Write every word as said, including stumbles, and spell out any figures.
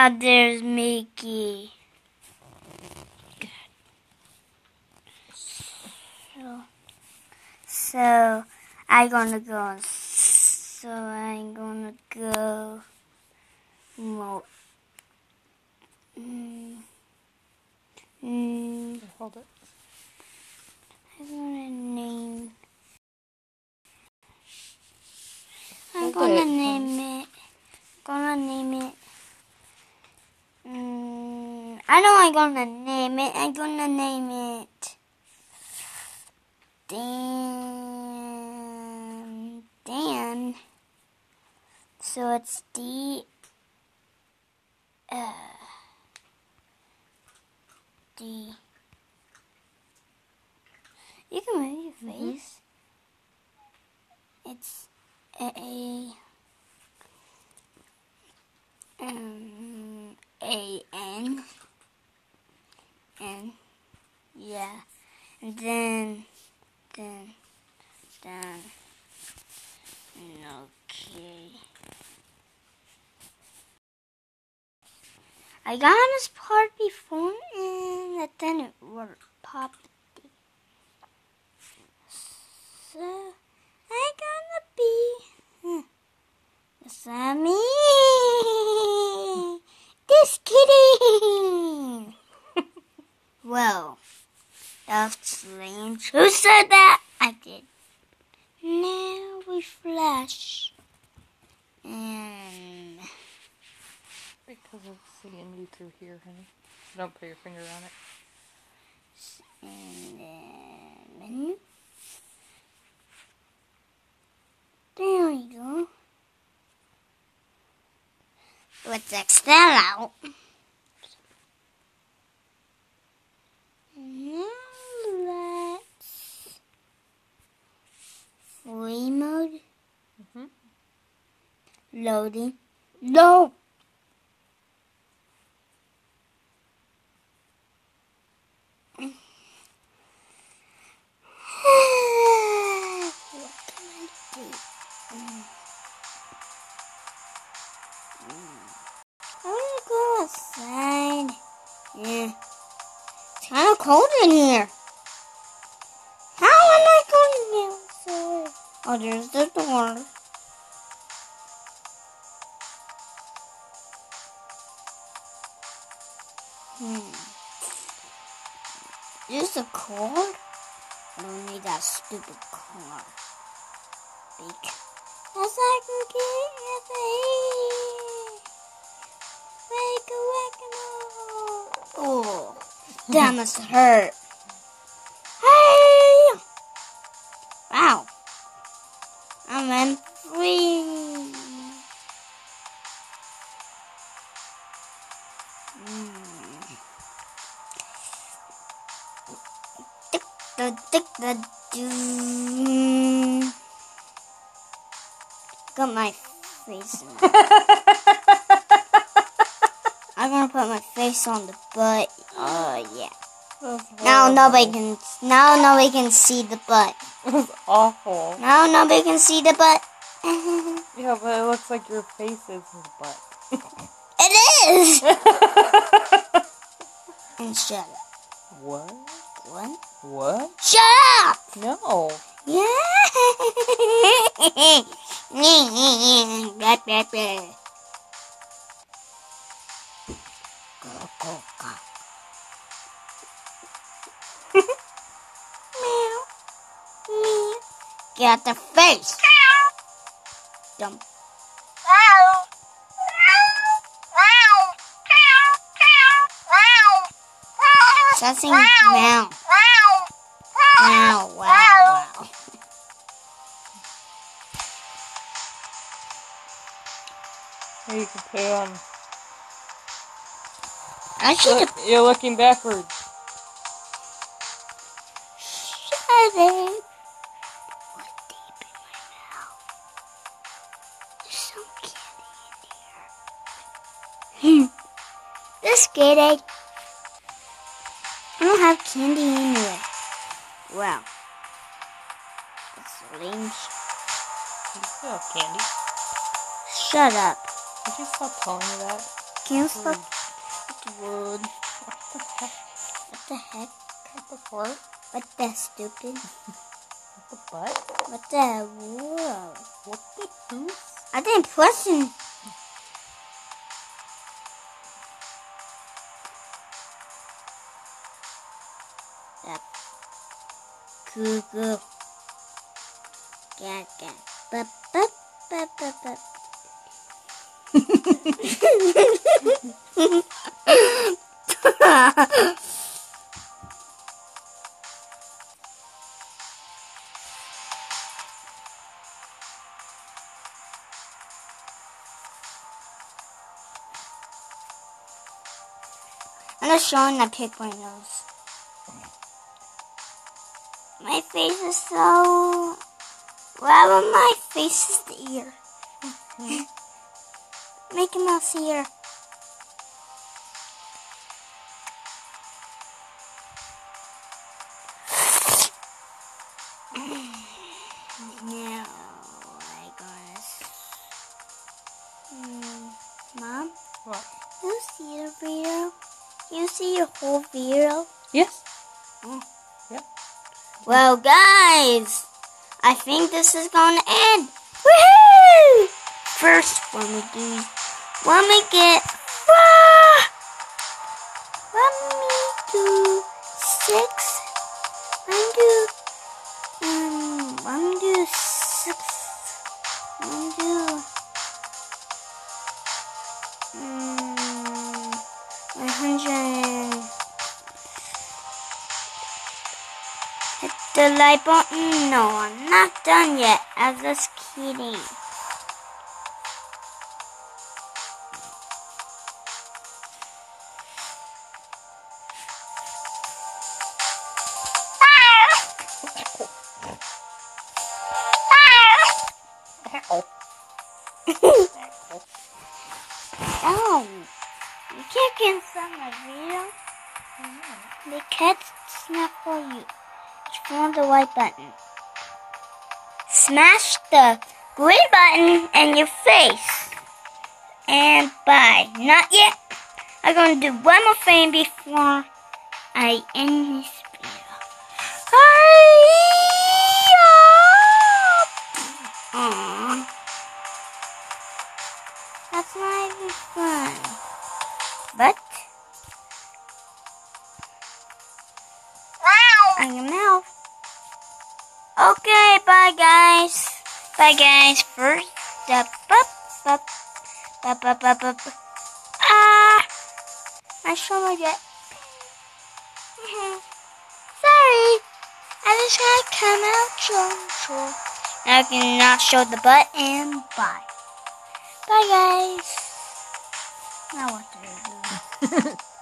Now there's Mickey. So, so I'm gonna go. So I'm gonna go. More. Mm, mm, Hold it. I'm gonna name. I'm Hold gonna it. name it. Gonna name it. Mm, I know I'm gonna name it. I'm gonna name it. Dan. Dan. So it's D. Uh, D. You can move your face. Mm-hmm. It's A. Um, A N. And yeah. And then. Then. Then. Okay. I got on this part before and that didn't work. Pop. So I gonna be huh, Sammy. Just kidding. Well, that's strange. Who said that? I did. Now we flash. And Because it's seeing you through here, honey. Don't put your finger on it. And then there we go. Let's X that out. Now let's free mode. Mm-hmm. Loading. No. What can I do? I want to go outside. Yeah. It's kind of cold in here. How am I going to get outside? Oh, there's the door. Hmm. Use a cord? I don't need that stupid car. Because I can get it. Wake a Oh, that must hurt. Hey! Wow. I'm in free. Mm. Tick the tick the doo. Got my face in it. I'm gonna put my face on the butt. Oh yeah. Now nobody can. Now nobody can see the butt. It was awful. Now nobody can see the butt. Yeah, but it looks like your face is his butt. It is. And shut up. What? What? What? Shut up. No. Yeah. Go, go, go. Meow. Meow. Get out the face. Dump. Stop saying meow. Wow, wow, wow. Hey, you can put it on. Actually, Look, you're looking backwards. shut it. What's deep in my mouth? There's some candy in here. This kidding. I don't have candy anyway. Wow. That's lame. You still have candy. Shut up. Would you stop telling me that? Can you stop? It's wood. What the heck? What the heck? What the fart? What the stupid? What the butt? What the whoa? What the goose? I didn't press him. Yep. Goo goo. Gag gag. Bup bup bup bup bup. I'm just showing I pick my nose. My face is so... Well, my face is the ear. Mickey Mouse ear. Now, I guess... Mm, Mom? What? You see the video? You see your whole video? Yes. Oh. Yep. Well, guys, I think this is going to end. Woohoo! First, let me do, let me get, ah, let me do six, let me do, um, let me do six, let me do, um, one hundred. Hit the like button. No, I'm not done yet. I'm just kidding. Oh, you can't cancel my video. The cat's not for you. Press the white button. Smash the green button in your face. And bye. Not yet. I'm going to do one more thing before I end this video. Aww. That's not even fun. But on your mouth. Okay, bye guys. Bye guys. First, the bup bup bup bup bup bup. Ah, I show my jet. Sorry, I just gotta come out show. Now I can not show the butt and bye. Bye guys. Now what do I do?